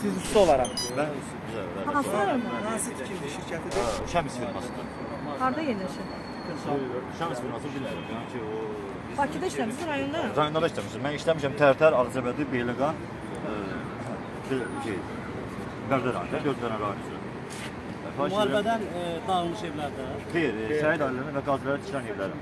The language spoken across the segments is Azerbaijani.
Siz usta olarak. Ben Hansı rayonda? Hansı tikili şirkətidir? Şəms firmasıdır. Harda yerləşir? Şəms firması bilirəm. Yəni ki, o Bakıda işləmişsiniz rayonda? rayonda da işləmişəm. Mən işləmişəm Tərtər, Ağcabədi, Beyləqan, Bərdə rayonunda, 4 dənə rayon üzrə. Müharibədən dağılmış evlərdə. Xeyr, şəhid ailələrinin və qazilərə tikilən evlərim.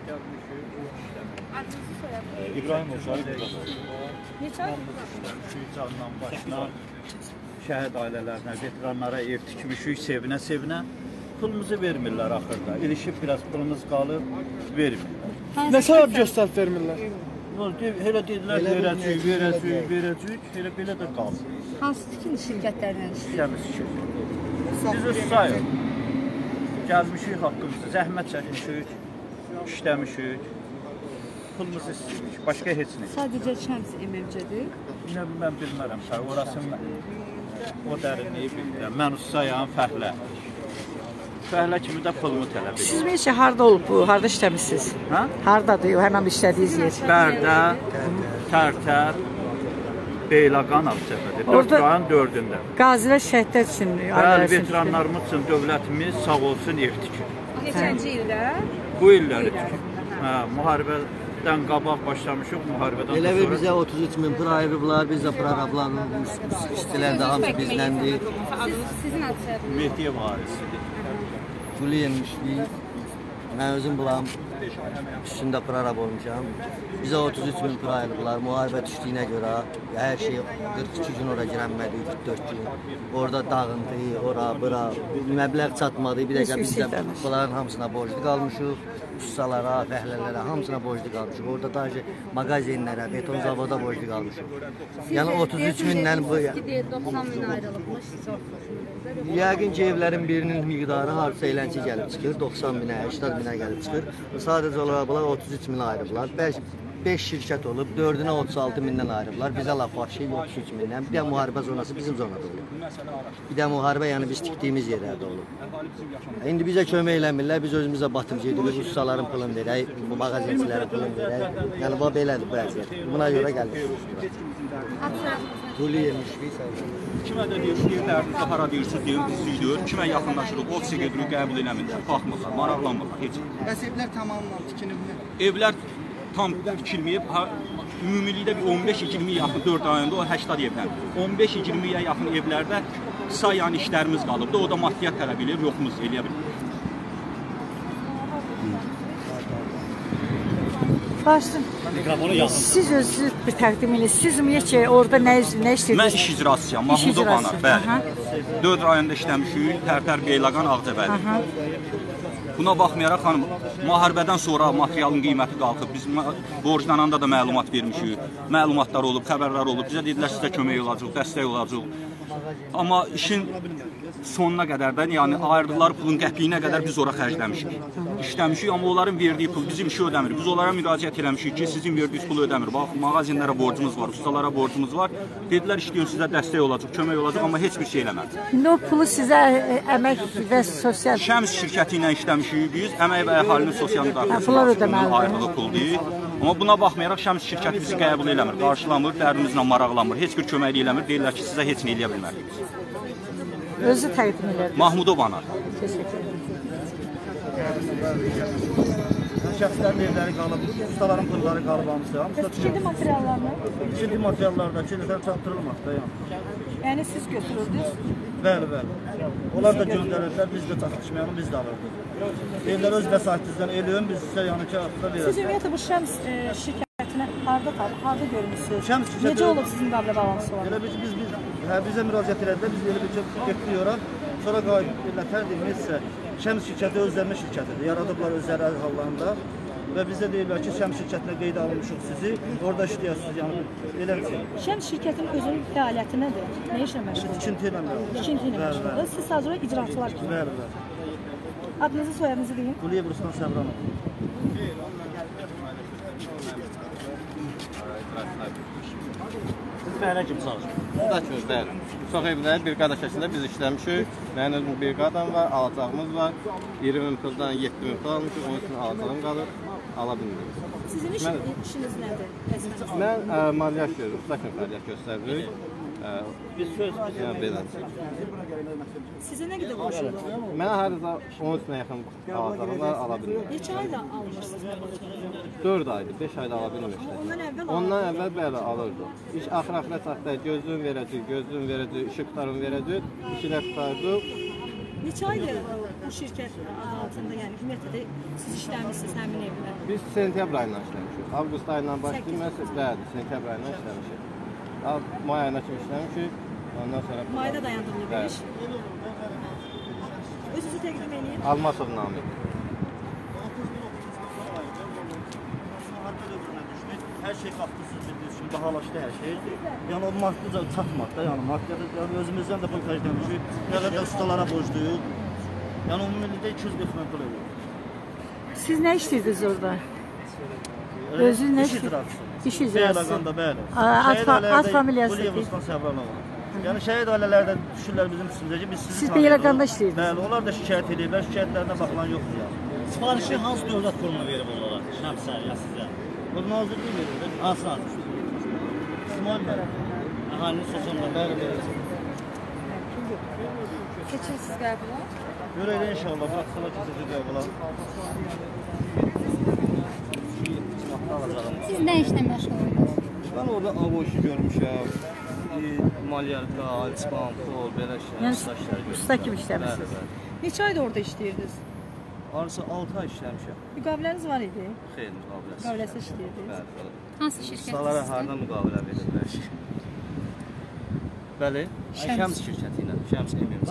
İbrahim Uşağı Neçə ay? Candan başla şəhid ailələrinə, veteranlara ev tikmişik, sevinə-sevinə. Pulumuzu vermirlər axırda. İlişib biraz pulumuz qalıb, vermirlər. Nə səbəb göstərib vermirlər? Elə dedilər, verəcəyik, elə belə də qaldı. Hansı tikili şirkətlərlə işləyir? Şəmis ki, biz ustayıq. Gəlmişik haqqımızı, zəhmət çəkmişik, işləmişik, pulumuzu istəyirik, başqa heç nə. Sadəcə Şəms MMC-dir. Mən bilmərəm, orası o dərinliyi bilmirəm. Mən ustayam, fəhlə. Fəhlə kimi də pulumu tələb edir. Siz ümumiyyətlə harda olub bu? Harda işləmisiniz? Hə? Hardadır o həmin işlədiyiniz yer? Bərdə, Tərtər, Beyləqan, Ağcabədi. 4 rayonun 4-ündə. Qazilər şəhidlər üçün, Bəli, veteranlarımız üçün dövlətimiz sağ olsun ev tikir. Neçənci ildə? Bu illəri tikir. Hə, müharibədən qabaq başlamışıq, müharibədən Elə bir bizə 33.000 pul ayırıblar, biz də proqramlarla işçilər də hamısı bizləndik. Sizin adınız? Mehdiyə varisidir. Pulu yemişdik. Mən özüm bulam üstündə proqram olmuşam. Bizə 33.000 pul ayırıblar. Müharibə düşdüyünə görə hər şey 42 gün ora girənmədik, 44 gün. Orada dağıntı, ora, bura, məbləğ çatmadı. Bir dəqiqə biz də bunların hamısına borclu qalmışıq. Ustalara, fəhlələrə, hamısına borclu qalmışıq. Orada da mağazinlərə, beton zavoda borclu qalmışıq. Yəni 33 mindən bu... 90 min ayrılıbmış. Yəqin ki, evlərin birinin miqdarı hardasa eləncə gəlib çıxır, 90 minə, 80 minə gəlib çıxır. Sadəcə olaraq bunlar 33 minə ayrıblar. 5 şirkət olub, 4-ünə 36 mindən ayrıblar. Bizə laf başı 33 mindən. Bir də müharibə zonası bizim zonada olub. Bir də müharibə, yəni biz tikdiyimiz yerlərdə olub. İndi bizə kömək eləmirlər, biz özümüzə batımcı edirik, ustaların pulunu verək, mağazinçilərin pulunu verək. Yəni bu belədir bu əziyyət. Buna görə gəlmişik. Pulu yemişik, sağ olun. Kimə də deyir, yerlərinizdə hara deyirsiniz, deyir, bizliydir. Kimə yaxınlaşırıq, ofisiyə gedirik, qəbul eləmirlər, baxmırlar, maraqlanmırlar, heç. Bəs evlər tamamla tikilibmi? Evlər tam tikilməyib, ümumilikdə bir 15-20 yaxın 4 ayında o 80 evlər. 15-20-yə yaxın evlərdə qısa yəni işlərimiz qalıbdı, o da maddiyyat tələb edir, yoxumuz eləyə bilir. Başlayın. Siz özünüz bir təqdim edin. Siz ümumiyyətlə orada nə işləyirsiniz? Mən iş icraçısıyam, Mahmudov Anar, bəli. 4 rayonda işləmişik, Tərtər, Beyləqan, Ağcabədi. Buna baxmayaraq, xanım, müharibədən sonra materialın qiyməti qalxıb, biz borclananda da məlumat vermişik, məlumatlar olub, xəbərlər olub, bizə dedilər, sizə kömək olacaq, dəstək olacaq. Amma işin sonuna qədər də, yəni ayırdıqları pulun qəpiyinə qədər biz ora xərcləmişik. İşləmişik, amma onların verdiyi pul bizim işi ödəmir. Biz onlara müraciət eləmişik ki, sizin verdiyiniz pulu ödəmir. Bax, mağazinlərə borcumuz var, ustalara borcumuz var. Dedilər, işləyin, sizə dəstək olacaq, kömək olacaq, amma heç bir şey eləmədi. O pulu sizə əmək və sosial... Şəms şirkəti ilə işləmişik biz, əmək və əhalinin sosial müdafiəsi ayrılığı puldur. Amma buna baxmayaraq Şəms şirkəti bizi qəbul eləmir, qarşılamır, dərdimizlə maraqlanmır, heç bir köməklik eləmir, deyirlər ki, sizə heç nə eləyə bilmərik. Özü təqdim edin. Mahmudov Anar. Şəxslərin evləri qalıb, ustaların pulları qalıb hamısı. Tikinti materiallarını? Tikinti materiallarda kilitlər çatdırılmaqda yəni. Yəni siz götürürdünüz? Bəli. Onlar da göndərirdilər, biz də çatışmayanı biz də alırdıq. Evlər öz vəsaitinizdən eləyən, biz sizə yəni ki, haqda verək. Siz ümumiyyətlə bu Şəms şirkətinə harda görmüşsünüz? Necə olub sizin müqavilə balansı var? Elə bizə müraciət elədilər, biz elə bir getdik ora. Sonra qayıdıb dedilər, neysə, Şəms şirkəti özlərinin şirkətidir. Yaradıblar özləri hallarında. Və bizə deyirlər ki, Şəms şirkətinə qeyd alınmışıq sizi, orada işləyəsiniz, yəni elə bir şey. Şəms şirkətinin özünün fəaliyyəti nədir? Nə işlə məşğuldur? Tikinti ilə məşğuldur. Tikinti ilə məşğuldur. Siz sadəcə icraçılar kimi. Bəli. Adınızı, soyadınızı deyin. Quliyev Ruslan Səbranov. Siz fəhlə kimi çalışırsınız. Ustaçınız, bəli. Çox evlər, bir qada şəklində biz işləmişik. Mənim özüm bir qadam var, alacağımız var. 20.000 puldan 7.000 pul almışıq, onun üçün alacağım qalır, ala bilmirik. Sizin işiniz nədir? Mən maliyyə işləyirəm, ustaçın fəaliyyət göstəririk. Biz söz Yəni belə. Sizə nə qədər qoşulur? Mən hər zaman 13-nə yaxın alacaqlar ala bilmirəm. Neçə ayda almışsınız nə qoşulur? 4 aydır, 5 ayda ala bilmişdim. Ondan əvvəl belə alırdı. İş axır-axıra çatdı, gözlüyün verəcək, işıq tutarın verəcək, işinə tutardı. Neçə aydır bu şirkət adı altında, yəni ümumiyyətlə siz işləmişsiniz həmin evdə? Biz sentyabr ayından işləmişik. Avqust ayından başlayıb, mən bəli, sentyabr ayından işləmişik. May ayına kimi işləmişik. Ondan sonra Mayda dayandırılıb iş. Özünüzü təqdim edin. Almasov Namiq. Hər şey qalxdısınız, bildiniz, şimdi bahalaşdı hər şey. Yəni o maddica çatmadı da, yəni maddiyada yəni özümüzdən də pul xərcləmişik, nə qədər ustalara borcluyuq. Yəni ümumilikdə 240 min pul ödüyoruz. Siz nə işləyirdiniz orada? Özünüz nə İş icraçısı. İş icraçısı. Beyləqanda bəli. Ad familiyası Bu Yevustan Səbralova. Yəni şəhid ailələrdə düşürlər bizim üstümüzə ki, biz sizi Siz Beyləqanda işləyirdiniz. Bəli, onlar da şikayət edirlər, şikayətlərinə baxılan yoxdur yəni. Sifarişi hansı dövlət qurumu verib onlara? Şəmsə ya sizə? Bu nazirlik verir. Hansı nazir? İsmail bəy. Əhalinin sosialları. Bəli, bəli. Keçirsiniz qəbula? Görək inşallah, baxsalar keçəcək qəbula. Siz nə işlə məşğul olursunuz? Mən orada av işi görmüşəm. Maliyyəlikdə, alçıban, pul, belə şeylər, Yəni işlər usta kimi işləmişsiniz. Neçə ayda orada işləyirdiniz? Arası 6 ay işləmişəm. Müqaviləniz var idi? Xeyr, müqaviləsi. Müqaviləsi işləyirdiniz? Bəli. Hansı şirkət? Ustalara hardan müqavilə verirlər? Bəli, Şəms şirkəti ilə, Şəms Emir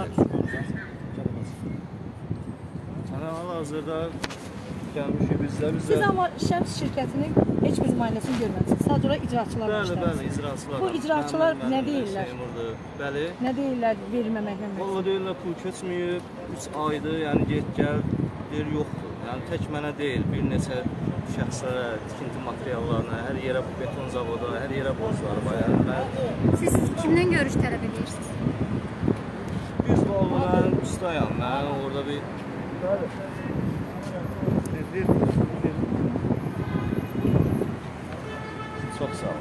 Sənə hal-hazırda gəlmişik bizdə. Siz amma Şəms şirkətinin heç bir nümayəndəsini görməmisiniz. Sadəcə olaraq icraçılar Bəli, işləmişsiniz. icraçılar. Bu icraçılar nə deyirlər? Bəli. Nə deyirlər verilməməklə? Valla deyirlər pul keçməyib, 3 aydır, yəni get gəl, deyir yoxdur. Yəni tək mənə deyil, bir neçə şəxslərə, tikinti materiallarına, hər yerə beton zavoda, hər yerə borcları var. Yəni mən Siz kimdən görüş tələb edirsiniz? biz valla mən ustayam, mən orada bir Çox sağ ol.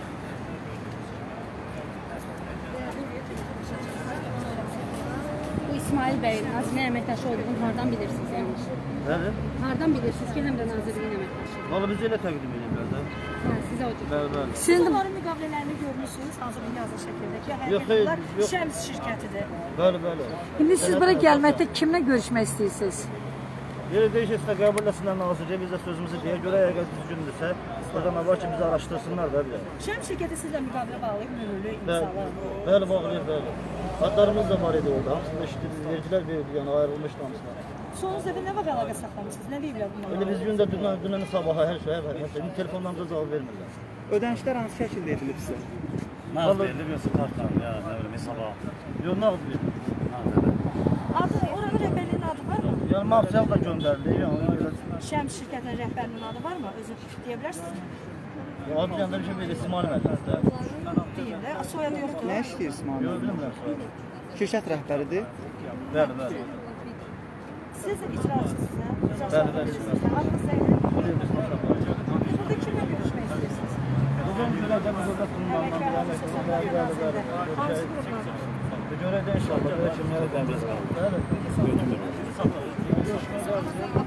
Bu İsmail bəy, Nazirliyin əməkdaşı olduğunu hardan bilirsiniz? Yəni? Bəli. Hardan bilirsiniz ki, həm də Nazirliyin əməkdaşı? Valla biz elə təqdim edirlər də. Hə, sizə o cür. Bəli, bəli. Siz onların müqavilələrini görmüsünüz, hansı bir yazılı şəkildə ki, Yox, xeyr, bunlar yox. Şəms şirkətidir. Bəli, bəli. İndi siz bura gəlməkdə kimlə görüşmək istəyirsiniz? Yeri dəyişəsə qəbul etsinlər nazirliyə, biz də sözümüzü deyə görə əgər düzgündürsə, burada nə var ki, bizi araşdırsınlar da bir də. Şəms şirkəti sizlə müqavilə bağlayıb mühürlü imzalar. Bəli, bağlayır, bəli. Adlarımız da var idi orada, hamısını eşitdik, vergilər verildi, yəni ayrılmışdı hamısına. Sonunuz dəfə nə vaxt əlaqə saxlamısınız? Nə deyiblər bunlar? Elə biz gün də dünən sabaha hər şey, hər şey, telefonlarımıza cavab vermirlər. Ödənişlər hansı şəkildə edilib sizə? Nağd verilib, yoxsa kartla, ya nə bilim, hesaba. Yox, nağd verildi. Adı, oranın rəhbərliyin adı varmı? Yəni mafiyal da göndərildi, yəni ona görə. Şəms şirkətinin rəhbərinin adı varmı? Özü deyə bilərsiniz? Adı yanında bir şey belə İsmail məhkəmədə. Deyil də, soyadı yoxdur. Nə işləyirsən abi? Yox, bilmirəm sonra. Şirkət rəhbəridir. Bəli, bəli. Siz icraçısınız, hə? Bəli, bəli. Adınız nədir? Burada Kimlə görüşmək istəyirsiniz? Bugün görəcəm, burada qurumlardan bəli, bəli, bəli. Hansı qurumlar? Görəcək inşallah, kimlərə dəniz qaldı. Bəli.